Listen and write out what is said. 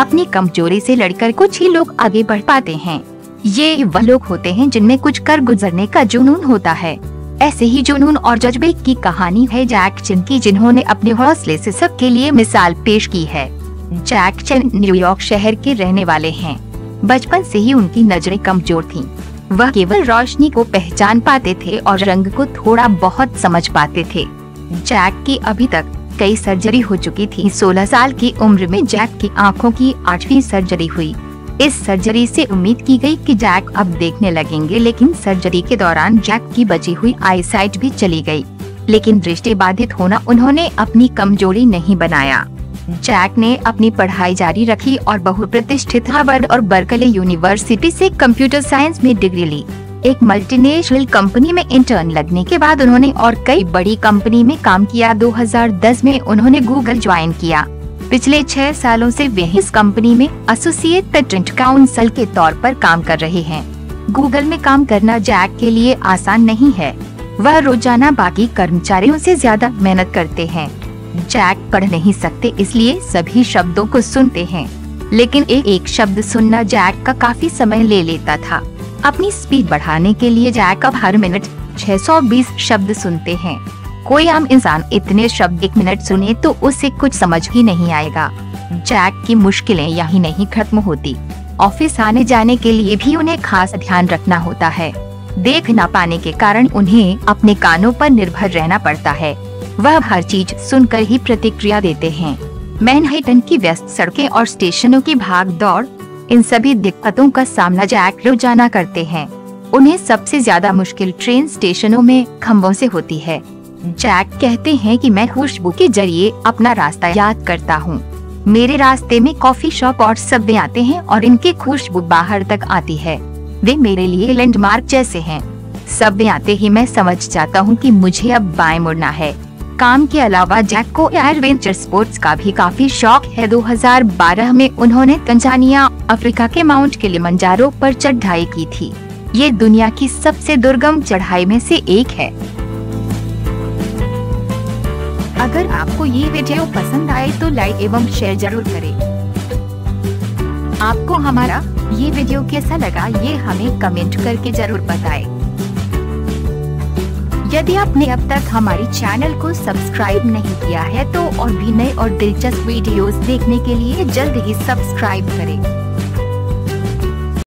अपनी कमजोरी से लड़कर कुछ ही लोग आगे बढ़ पाते हैं। ये वह लोग होते हैं जिनमें कुछ कर गुजरने का जुनून होता है। ऐसे ही जुनून और जज्बे की कहानी है जैक चेन की, जिन्होंने अपने हौसले से सबके लिए मिसाल पेश की है। जैक चेन न्यूयॉर्क शहर के रहने वाले हैं। बचपन से ही उनकी नजरें कमजोर थीं। वह केवल रोशनी को पहचान पाते थे और रंग को थोड़ा बहुत समझ पाते थे। जैक की अभी तक कई सर्जरी हो चुकी थी। 16 साल की उम्र में जैक की आंखों की 8वीं सर्जरी हुई। इस सर्जरी से उम्मीद की गई कि जैक अब देखने लगेंगे, लेकिन सर्जरी के दौरान जैक की बची हुई आईसाइट भी चली गई। लेकिन दृष्टि बाधित होना उन्होंने अपनी कमजोरी नहीं बनाया। जैक ने अपनी पढ़ाई जारी रखी और बहुप्रतिष्ठित हार्वर्ड और बर्कले यूनिवर्सिटी से कंप्यूटर साइंस में डिग्री ली। एक मल्टीनेशनल कंपनी में इंटर्न लगने के बाद उन्होंने और कई बड़ी कंपनी में काम किया। 2010 में उन्होंने गूगल ज्वाइन किया। पिछले 6 सालों से वे इस कंपनी में एसोसिएट पेटेंट काउंसिल के तौर पर काम कर रहे हैं। गूगल में काम करना जैक के लिए आसान नहीं है। वह रोजाना बाकी कर्मचारियों से ज्यादा मेहनत करते हैं। जैक पढ़ नहीं सकते, इसलिए सभी शब्दों को सुनते हैं, लेकिन एक शब्द सुनना जैक का काफी समय ले लेता था। अपनी स्पीड बढ़ाने के लिए जैक अब हर मिनट 620 शब्द सुनते हैं। कोई आम इंसान इतने शब्द 1 मिनट सुने तो उसे कुछ समझ ही नहीं आएगा। जैक की मुश्किलें यही नहीं खत्म होती। ऑफिस आने जाने के लिए भी उन्हें खास ध्यान रखना होता है। देख न पाने के कारण उन्हें अपने कानों पर निर्भर रहना पड़ता है। वह हर चीज सुनकर ही प्रतिक्रिया देते हैं। मैनहट्टन की व्यस्त सड़कें और स्टेशनों की भाग दौड़, इन सभी दिक्कतों का सामना जैक रोजाना करते हैं। उन्हें सबसे ज्यादा मुश्किल ट्रेन स्टेशनों में खंभों से होती है। जैक कहते हैं कि मैं खुशबू के जरिए अपना रास्ता याद करता हूँ। मेरे रास्ते में कॉफी शॉप और सबवे आते हैं और इनकी खुशबू बाहर तक आती है। वे मेरे लिए लैंडमार्क जैसे हैं। सबवे आते ही मैं समझ जाता हूँ कि मुझे अब बाएं मुड़ना है। काम के अलावा जैक को एडवेंचर स्पोर्ट्स का भी काफी शौक है। 2012 में उन्होंने तंजानिया, अफ्रीका के माउंट किलिमंजारो पर चढ़ाई की थी। ये दुनिया की सबसे दुर्गम चढ़ाई में से एक है। अगर आपको ये वीडियो पसंद आए तो लाइक एवं शेयर जरूर करें। आपको हमारा ये वीडियो कैसा लगा ये हमें कमेंट करके जरूर बताएं। यदि आपने अब तक हमारी चैनल को सब्सक्राइब नहीं किया है तो और भी नए और दिलचस्प वीडियोस देखने के लिए जल्द ही सब्सक्राइब करें।